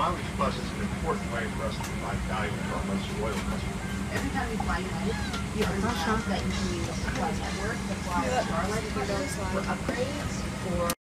Mileage Plus is an important way for us to provide value to our most loyal customers. Every time you fly United, you earn miles that you can use to fly network, to fly Starlight for upgrades, or